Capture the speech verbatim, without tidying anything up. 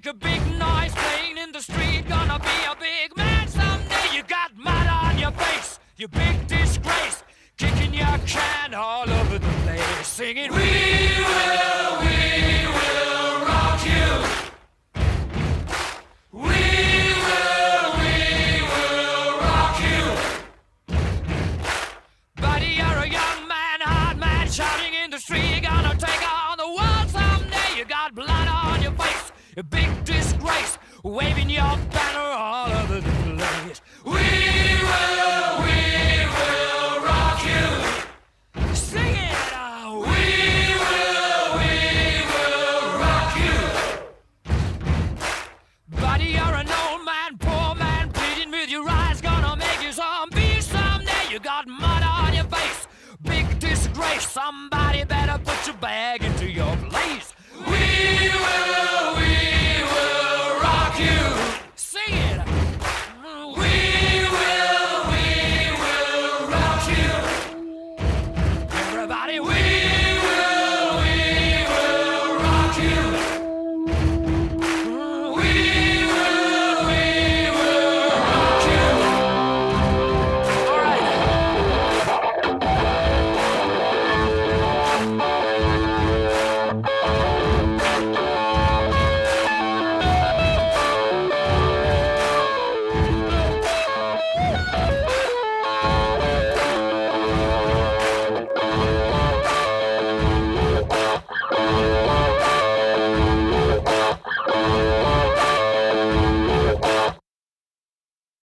make a big noise playing in the street. Gonna be a big man someday. You got mud on your face, you big disgrace. Kicking your can all over the place, singing, we will, we will rock you. We will, we will rock you. Buddy, you're a young man, hard man, shouting in the street. You're gonna take on the world someday. You got blood on your face, a big disgrace, waving your banner all over the place. We will, we will rock you. Sing it out. We will, we will rock you. Buddy, you're an old man, poor man, pleading with your eyes, gonna make you zombie someday. You got mud on your face, big disgrace. Somebody better put your bag into your place. We will, we